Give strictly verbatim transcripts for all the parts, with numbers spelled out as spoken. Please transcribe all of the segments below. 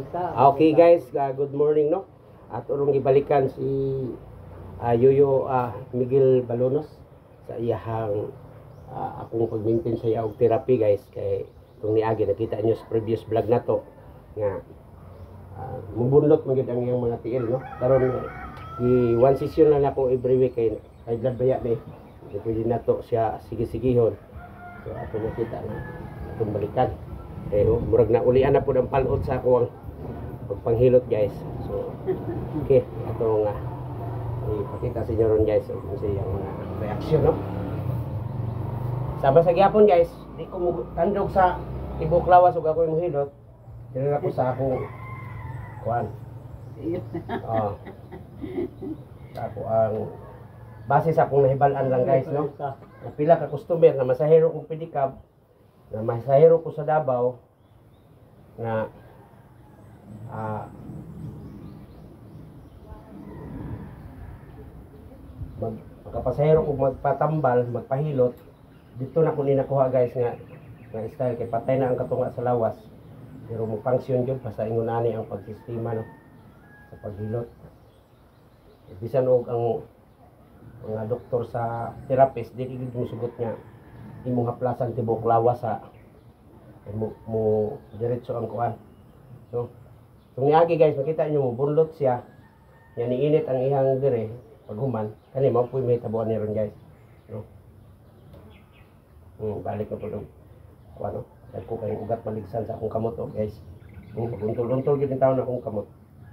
Ah, okay guys, uh, good morning no. At urong ibalikan si uh, Yoyo uh, Miguel Balonos sa iyahang uh, akong pag-maintain sa iyang therapy guys kay itong niagi nakita niyo sa previous vlog na to nga uh, mubunlot magid ang iyang mga tiil no. Karon i one session lang ako every week kay kay blood baya ni. Di pwede na to siya sige-sigihon. So ato nakita na itong balikan. Eh, murag na ulian na po ng palot sa akong pagpanghilot guys. So, okay, ato nga ipakita sa inyo ron guys kung sa iyang mga reaksyon no. Sama sa gyapon guys, di ko mo tandog sa tibok lawas ug ako yung hilot. Dili na ko sa akong kuan. Oh. Sa ako ang base sa akong nahibalan lang guys no. Pila ka customer na masahero kong pedicab na masahero ko sa Davao na uh, mag makapasahero ko magpatambal, magpahilot dito na ko ni nakuha guys nga nga style kay patay na ang katunga sa lawas pero mo function gyud basta ingon ani ang pagsistema no sa paghilot. Bisan og ang mga doktor sa therapist di gid mo sugot nga imong haplasan tibok lawas sa mo, mo diretso ang kuan. So, kung niagi guys makita niyo mo bunlot siya. Yan niinit ang ihang dire paghuman. Kani mao puy may tabuan ni ron guys. No. Hmm, balik na po dong. Kuan no. Dagko kay ugat maligsan sa akong kamot oh guys. Hmm, paguntol-untol gid taon akong kamot.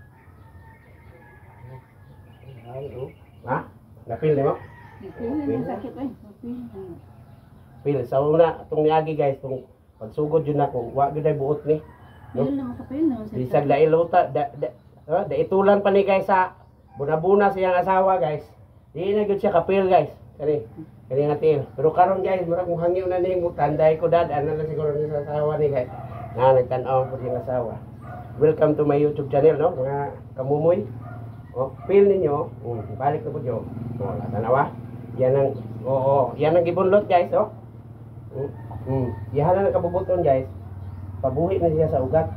Ay oh. Ha? Napil ni mo? Napil na sakit ay. Napil. Pil sa una itong niagi guys itong pagsugod yun ako wa gyud ay buot ni no bisag da ilota da da, uh, da itulan pa ni guys sa buna-buna sa iyang asawa guys di na gyud siya kapil guys kani kani natin pero karon guys murag mo hangyo na ni mo tanday ko dad ana lang siguro ni sa asawa ni guys na nagtan-aw po siyang asawa. Welcome to my YouTube channel no mga kamumoy oh pil ninyo um, balik na po yo oh tanawa yan ang oo oh, oh, yan ang gibunlot guys oh. Hmm. Hmm. Yahan na nakabubuton guys. Pabuhi na siya sa ugat.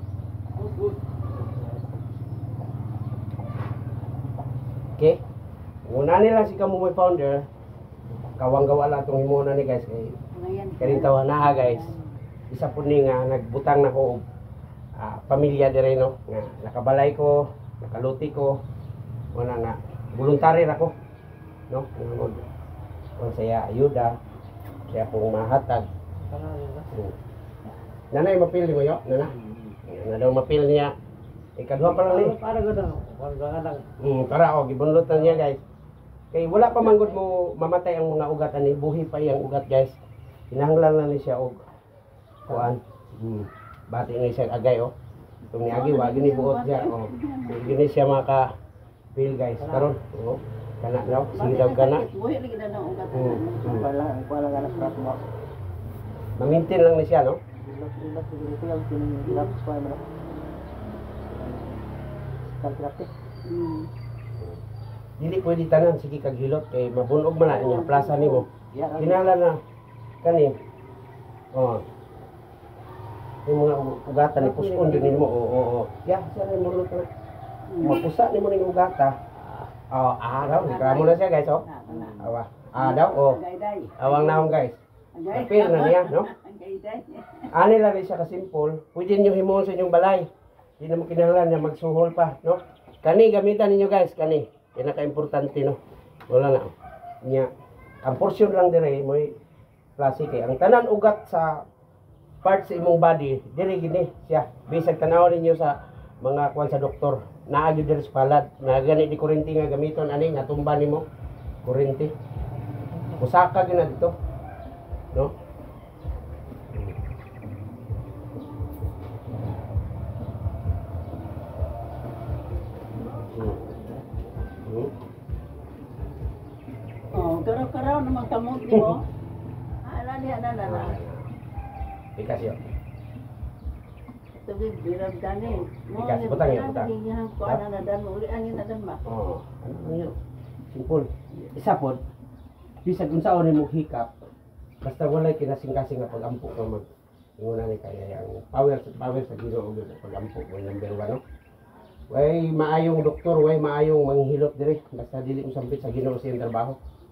Okay. Una nila si Kamumoy founder. Kawang-gawa lang itong himuna ni guys. Kay kaning tawa na guys. Isa po ni nga nagbutang na ko uh, pamilya dire no. Nga nakabalay ko, nakaluti ko. Wala nga voluntary ra ko. No? Kung saya ayuda kaya pong mahatag. Hmm. Nanay mapil mo yo, nana. Na daw mapil niya. Ikaduha pa lang ni. Para gud ang Hmm, para og gibunlutan niya guys. Kay wala pa manggod mo mamatay ang mga ugat ani, buhi pa yang ugat guys. Kinahanglan lang ni siya og kuan. Hmm. Bati ni siya agay oh. Itong niagi wa gini buot siya oh. Gini siya maka pil guys. Karon oh. Kana daw, sige daw kana. Hmm. wala wala ganas prat mo. Mamintin lang ni siya no. Ilat siguro yung tinilap pa mo. Kontrate. Hmm. Dili pwede tanan sige kag hilot kay mabunog man na niya plaza nimo. Kinahanglan na kani. Oh. Yung mga ugatan ni puspon yun nimo. Oo, oo, oo. Ya, siya rin mulot na. Mapusa nimo ning ugata. Oh, ah daw, ikramo na siya guys oh. Awa. Ah daw oh. Awang naong guys. Kapil na niya, no? Ani lang siya ka-simple. Pwede niyo himuon sa inyong balay. Hindi na mo kinahanglan na magsuhol pa, no? Kani gamitan ninyo guys, kani. Pinaka-importante no. Wala na. Nya. Ang portion lang dire mo klase kay ang tanan ugat sa part sa imong body, dire gini siya. Bisag tanaw ninyo sa mga kuan sa doktor. Naagi dire sa palad. Na gani di kuryente nga gamiton ani nga tumba nimo. Kuryente. Usaka gyud na dito. No? Oh, karaw-karaw naman kamot di mo. Ala niya na na na. Ikas yo. Tabi birag dani. Mo Ikas, butang yun, butang. Ang kuan na dan mo, uli angin na dan ma. Oh, ano yun? Simple. Isa po, bisag unsa orin mo hikap, basta walay kinasing-kasing nga pag-ampo ka mag Ingon na ni kaya ang power sa power sa Ginoo gyud pagampo mo number one no. Way maayong doktor, way maayong manghilot diri basta dili mo sampit sa Ginoo sa iyang trabaho.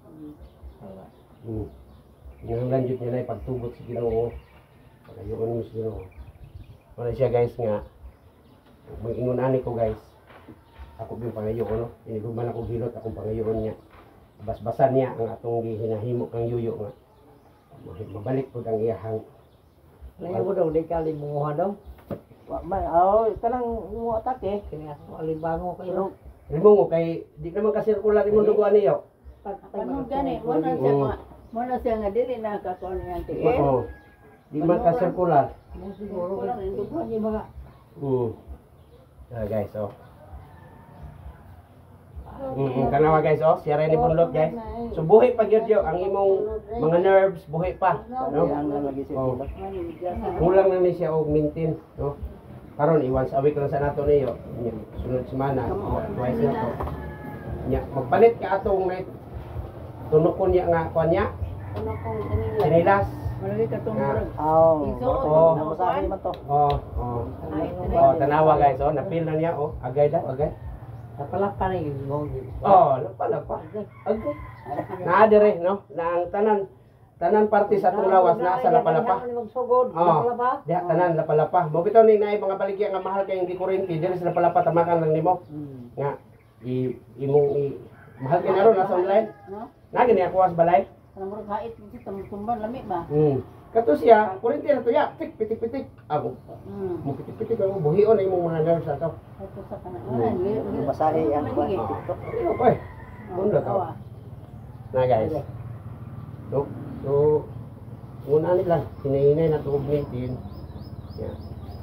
Hmm. Kinahanglan jud niya na pagtugot sa Ginoo. Pagayon mo sa Ginoo. Wala siya guys nga mag-ingon ani ko guys. Ako gyud pangayoon no. Iniguman ako hilot akong pangayoon niya. Bas-basan niya ang atong gihinahimo kang yuyo nga. Mabalik pud ang iyahang. Lain mo daw, di ka limunguha daw. Wa man, aw, kanang mo atake, kini ako alibango kayo. Limo mo kay di naman kasi sirkular imong dugo niyo. Ano gani, mo na siya nga, mo na siya nga dili na kakuan yang tiil. Oo. Di man ka sirkular. Mo siguro Wala rin dugo. ni mga Hmm. Ah guys, oh. Mm, kanawa guys, oh, siya rin ni Bunlot guys. So buhi pa gyud yo ang imong mga nerves, buhi pa, no? ang lagi siya. Oh. Kulang na ni siya og maintain, no? Karon i once a week lang sa nato niyo. Nya, sunod semana, twice na to. Nya, magpalit ka atong night. Tunokon niya nga kuan niya, Ano kung kanila. sinilas. Malagi ka tong Nga. murag. Aw, Isuot. Oo. namusahin man to. Oh, oh. Ay, Oh, tanawa guys, oh, napil na niya, oh. Agay daw, agay. Napalaka na yung mo. Oh, lapa, lapa. Agay. Naa dire, no? Na ang tanan tanan parte sa atong lawas na sa lapalapa. Magsugod, Oh, lapalapa. diha tanan lapalapa. Mo bitaw ni naay mga baligya nga mahal kay hindi kuryente dire sa lapalapa tamakan lang nimo. Hmm. Nga i imong i mahal kay naron nasa online. No? Na gani ako as balay. Ano murag hait dito tong tumban lami ba? Hmm. Kato siya, kuryente na to ya, tik pitik pitik. Ako, Hmm. mo pitik pitik ang buhion na imong mga nerves ato. Ito sa kana. Hmm. Masahe yan. TikTok. Ano ko eh? Bunda to. Na guys. So, so muna nila hinahinay na tuog meeting. Yeah.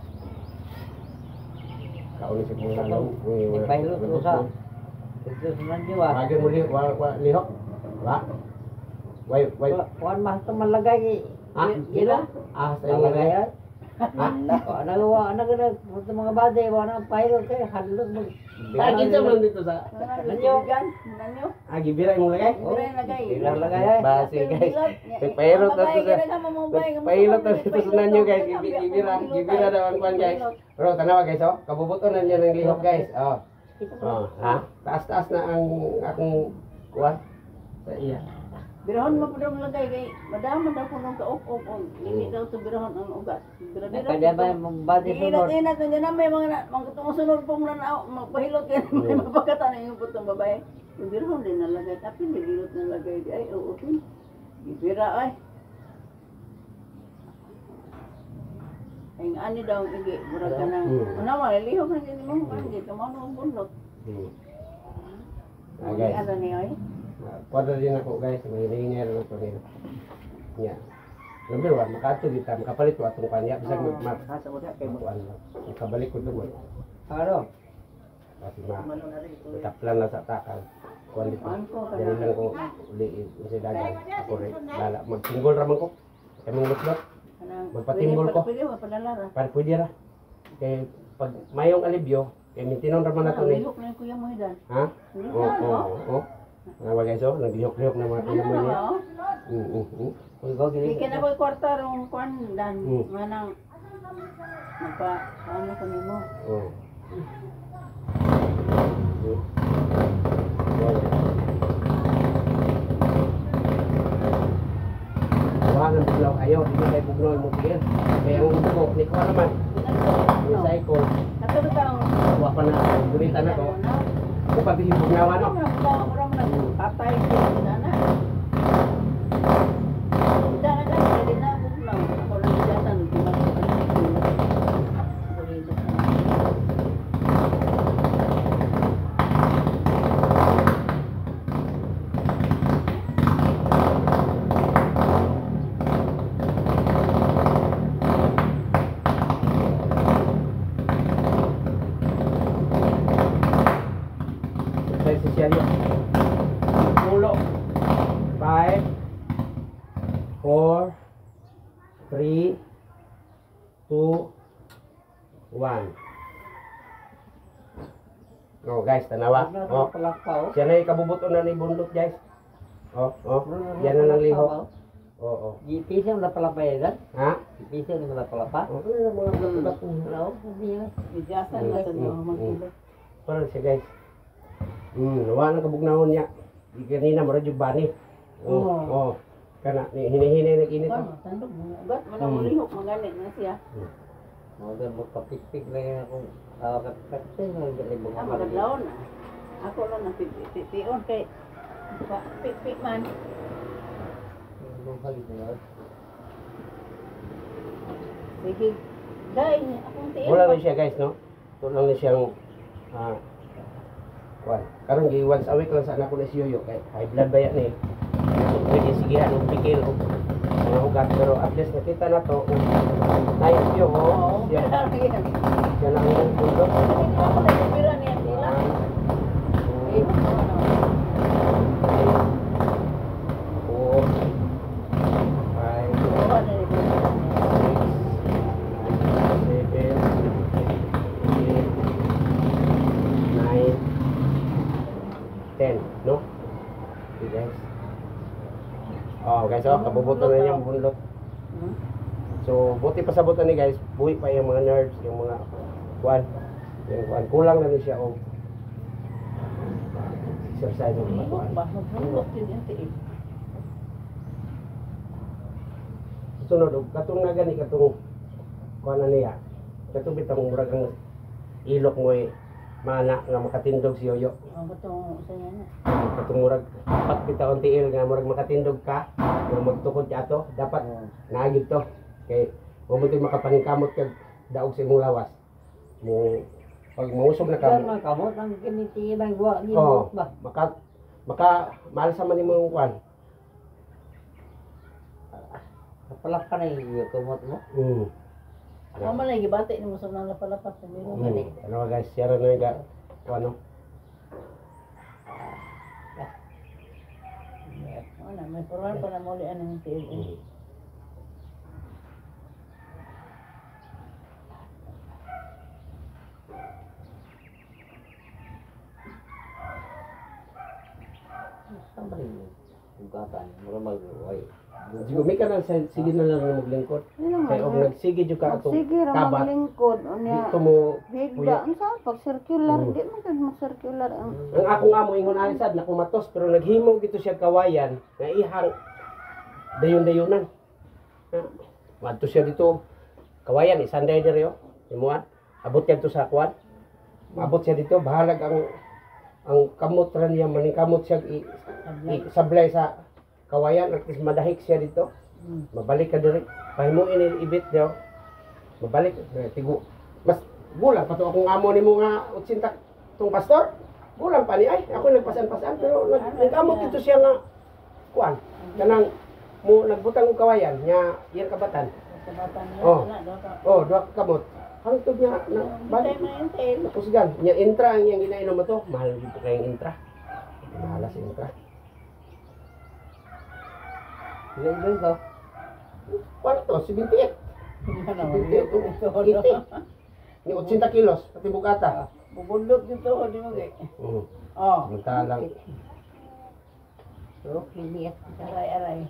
Kauli sa mga lang. Ipahilot ko sa. Ito sunan niyo ah. Wagin mo li, wa wa lihok. Wa. Wai wai. Kuan mah to malagay. Ah, Ila. Ah, sa Malagay. mga. Ah, ano wa ano kada mga bade wa na pahilot kay hadlok mo. Lagi sa man dito sa. Nanyo. Nanyo. Ah, gibira mo lagay. Ure lagay. Ila lagay ay. Basi guys. Pagpahilot na to sa. Pagpahilot na dito sa nanyo guys. Gibi- Gibira, gibira daw ang kwan guys. Pero tanawa guys, oh. Kabubuton na niya ng lihok guys. Oh. Oh, ha? Taas-taas na ang akong kuwan sa iya. Birahon mo pud ang lagay kay madama daw kuno ka op op op. Dili daw to birahon ang ugat. Bira-bira. Kada ba mong bade sunod. Inat inat na may mga mga tungod sunod pong na magpahilot kay may mapakatan ang putong babae. Yung birahon din nalagay tapi nililot na lagay di ay oo pin. Bira ay. Ang ani daw igi murag ka nang Hmm. ano man lihok na din mo kan di ka mo bunlot. Hmm. Ah, Ay guys. ano ni ay. Kwadro din ako guys, may hinihingi rin ako nila. Nya. Number one, makato kita, makapalit ko atong kanya, bisag Oh. mag Asa mo kay mo. kuan lang. Makabalik ko doon. Ano? Kasi ma Mano na rin ito. taplan na sa takal. Kuan dito. Dali lang ko uli sa dagat. Ako rin lala magtinggol ra man ko. Kay mong lutlot. Kanang Magpatinggol ko. Pwede mo padalara. Para pwede ra. Kay pag mayong alibyo, kay mintinon ra man nato ni. Lihok na kuya mo hidan. Ha? Oo, oo, oo. Nga ba guys, oh, naglihok-lihok na mga kuya mo niya. Mm, mm, mm. Uy, go gili. Ikin ako kwarta rong kwan dan Hmm. manang magpa ano ko nimo. Oh. Mm. Wow. Tawanan bugnaw kayo, hindi kayo bugnaw mo tigil. Kaya ang buko, ni ko naman, yung cycle, Katulad taong kuha pa na, gulita na to. Ako pati yung bugnawa no. Orang nagpatay sa dana. Dana ka pwede na bugnaw. Ako lang datan tumasok ka na. Exercise siya yun. Pulo. Five. Four. Three. Two. One. Oh guys, tanawa. Oh. Palakpaw. Siya na yung kabubuto na ni Bundot guys. Oh, oh. Yan na ng liho. Oh, oh. G P siya na palakpay yan. Ha? Piso ni mga palapa. Oh, ano yung mga ugat mo? Hello, hindi yun. Bigasan na sa mga magkulo. Parang siya guys. Hmm, nawa ng kabugnahon niya. Di kanina mara jud bani. Oh, Oo. oh. Kana ni hinihinay na kinit. Ano, tandog mo. Ugat, manamulihok, maganit na siya. Mga doon magpapikpik na yun akong kakakaksin. Mga Ah, magadlaon na. Ako lang na pipion kay pa- pik-pik man. Yung halit na yun. Sige. Dahil, akong tiil. Wala na siya guys, no? Ito lang na siyang ah kuan. Karon gi once a week lang sa anak ko na si Yoyo kay high blood ba yan eh. Pwede sige anong pikil o mga ugat pero at least nakita na to kung nice yo Oo, oh. Siya, kaya lang yan. siya lang yung bundok. Ako na yung pira niya nila. Eh, ano? Four, five, Oo, ano yung pira niya. seven, eight, nine, ten, no? Okay guys. Oh guys, oh, kabubuto na niyang bundok. Hmm? So, buti pa sa buto ni guys, buhi pa yung mga nerves, yung mga kuan. Yung kuan, kulang na ni siya o exercise yung mga kuan. Ba, magbulok yun yung tiil. Sunod, og katong na gani, katong kuan na niya. Katong bitang murag ang ilok mo eh, mana nga makatindog si Yoyo. Ang batong sa niya na. Katong murag pat bitaon tiil nga murag makatindog ka, kung magtukod ka ato, dapat naagid to. Kay mo mo makapaningkamot kag daog sa imong lawas. Mo pag mausog na Yan ka, mga kamot ang kinitinang gawa. oh, Ginot ba? maka maka malsa man imong kuan. Kapalak ka na yung kamot mo. Mm. Ako man lagi bati ni mo sa nang lapalapas sa biro Mm. gani. Ano guys, share na ga ano. Ano, may puruan pa na muli ano yung tiil. Mm. Saan ba rin yung ugatan? Mura mag-uway. Siguro may ka na sa- sige na lang na maglingkod. Kay og nagsige jud ka atong Sige ra kabat. maglingkod unya Dito mo bigda unsa pag circular Mm. di man gud mo circular ang ang akong amo ingon ani sad nakumatos pero naghimo dito siya kawayan nga ihang dayon-dayonan. Madto siya dito kawayan isanday diri oh. Imuan abot yan to sa kwan. Maabot siya dito bahalag ang ang kamot ra niya maningkamot siya i, i sablay sa kawayan at least madahik siya dito. Hmm. Mabalik ka diri. Pahimuin ni ibit niyo. Mabalik eh, tigo. Mas gulang pa to akong amo nimo nga utsinta tong pastor. Gulang pa ni ay ako nagpasan-pasan pero nag- nagkamot dito siya nga kuan. Kanang mo nagbutang og kawayan nya iyang kabatan. Sa bata niya, Oh. wala daw ka. Oh, duha ka kamot. Hangtod nga na Balik balik. mo yung tiil. Napusgan. Nya intra ang iyang ginainom mo to. Mahal dito kayong intra. Mahal sa intra. Ilan-ilan ko. Kuan to, seventy-eight. Ano, seventy-eight. eighty. Ni eighty kilos pati bugata. bubundok dito ko di mo gay. Mm. Oh, Samantalang So, kiniyak. aray-aray.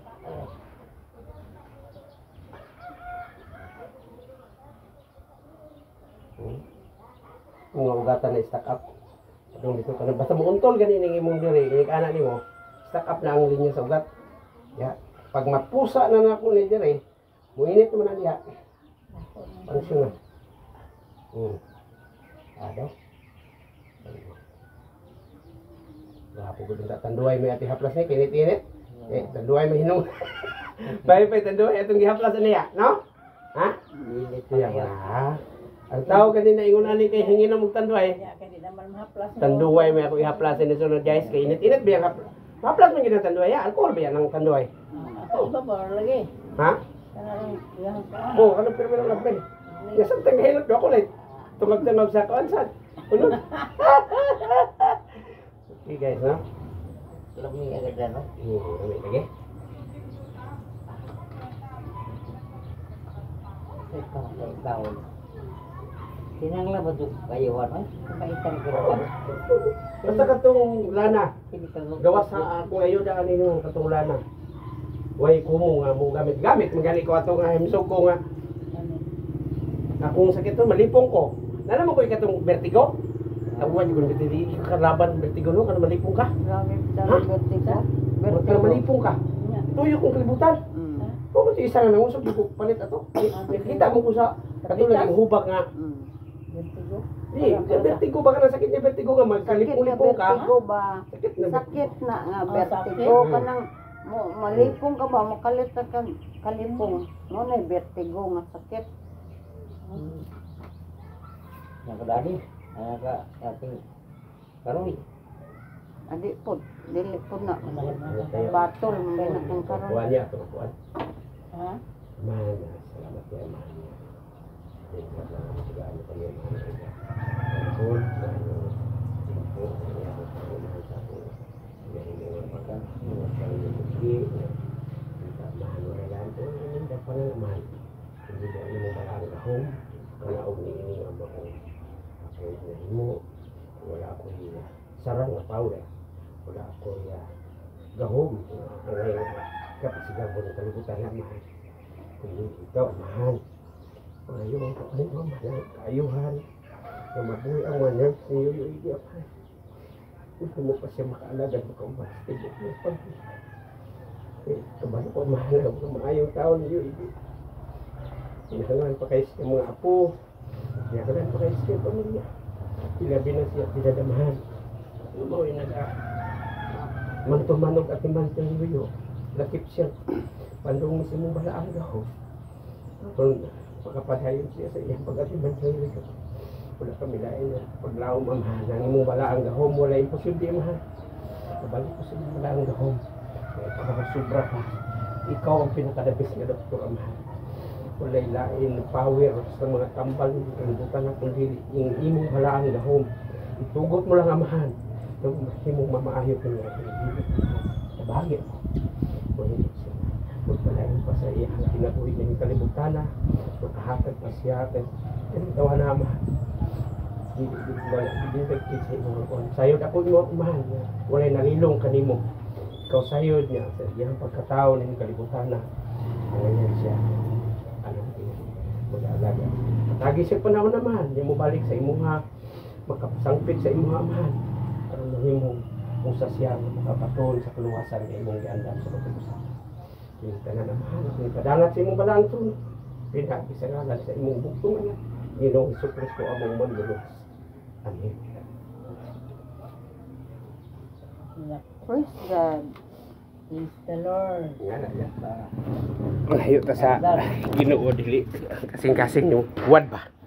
Hmm. Mga ugatan na stack up. Atong dito ka na basta mo untol gani ning imong diri, inig ana nimo. Stack up na ang linya sa ugat. Ya, pag mapusa na nako ni diri, muinit man na diha. Pansyon na. Hmm. Ado. Wala po gud ta tanduay may ati haplas ni kinit-init. Eh, tanduay may hinom. Bye bye tanduay atong gihaplas niya, no? Ha? Init Siya na yan. na. Ang tao kanina ingon ani kay hingin na mong tanduay. Kaya kaya di naman mahaplas. Tanduay may ako ihaplasin ni sunod guys kay init-init ba yang haplas. Haplas man gid ang tanduay, ya. Alcohol ba yan ang tanduay? Ako iba ba lagi? Ha? Kana lang yan ka. Oh, ano pero meron lagbay. Ya sa tang hilot ko kulit. Tungag-tungag sa kuan sad. Unod. Okay guys, no? Alam mo yung agad na, no? Hmm, kami lagi. Ito, ito, taon. Sinangla ba ito kayo, ano? Kumaitan ka rin. Basta katong lana, Hindi ka gawas sa akong ayuda ani nimo katong lana. Way kumo nga mo gamit-gamit magani ko ato nga himsog ko nga Akong sakit to malipong ko. Nalaman ko ikatong vertigo. Tabuan yung vertigo kalaban vertigo no kana malipong ka. Grabe Ha? talaga vertigo. Kana Vertigo. malipong ka. Tuyo kong kalibutan. Mm. Kung ito isa nga nangusap di ko palit ato. Kita mo ko sa katulad ng hubak nga. Mm. Vertigo. Di, vertigo ba ka na sakit ni vertigo nga Sakit na magkalipong-lipong ka. vertigo ba? Sakit na Sakit na nga Oh, vertigo sakit. ka nang mo malipong ka ba makalit ka kang kalipong. Mo na vertigo nga sakit. Nakadali. Ay ka ating karoy. Adi pod, dili pod na. Batol. Batol mo na kung karon. Kuha niya ito, kuha. Ha? Mahal na, salamat kaya mahal niya. Tingkat lang ang sigaan ko niya, mahal niya. Ang mahal niya. Tingkat lang niya ako sa mahal sa ako. Hindi nga maka, mga sarili mo sige. Tingkat mahal mo na yan. Ito, hindi pa na mahal. Hindi mo ino malang kahong. Kalaog ni ini nga ba ko. Ako na mo. Wala ako niya. Sarang nga tao eh. Wala ako niya. Gahom. Ang ngayon, kapasigan mo ng kalibutan na mahal. Kundi ikaw, mahal. Ngayon, kapag mo mahal, kaayuhan. Na mabuhay ang mga nerves niyo, yung idiyak. Gusto mo pa siya makaalagan mo kung basta. Tibok mo pa. Eh, kabalo ko mahal ang maayong tao niyo, idiyak. Sinahangan pa kayo sa mga apo. Sinahangan pa kayo sa pamilya. Ilabi na siya, pinadamahan. Ano mo, yung nag mantumanog at imantang luyo. Lakip siya. Pandong mo sa mong balaang daw. Kung makapadayon siya sa iyang pag-atiman sa iyo. Wala kami lain na paglaom amahan. Ang imong balaang dahom, wala imposible amahan. Kabalik ko sa imong balaang dahom. Kaya pakakasubra pa. Ikaw ang pinakadabis nga doktor amahan. Wala lain power sa mga tambal. Kalibutan na kung dili. Yung imong balaang dahom. Itugot mo lang amahan. Nung imong mamaayo ko nga. Sabagay mo. Wala siya. Magpalain pa sa iya ang kinabuhi ng kalibutan na magkahatag pa siya at ang tawa naman hindi wala hindi nagkit sa imong kuwan sayod ako mo mahal niya wala nalilong kanimo ikaw sayod niya sa iyang pagkatao ng kalibutan na ngayon siya alam niya mag-alaga lagi siya panahon naman niya mo balik sa imuha makapasangpit sa imuha amahan aron mahimong usa siya makapatol sa kaluwasan ng imong giandam sa pagkusa. Yung tanan na mahal, yung padalat sa imong balang ito. Pinagisangalan sa imong buktungan. Ginong Iso Kristo among manlulos. Amen. Praise God. Praise the Lord. Nga na yan. Malayo ta sa Ginoo dili. Kasing-kasing yung buwan ba?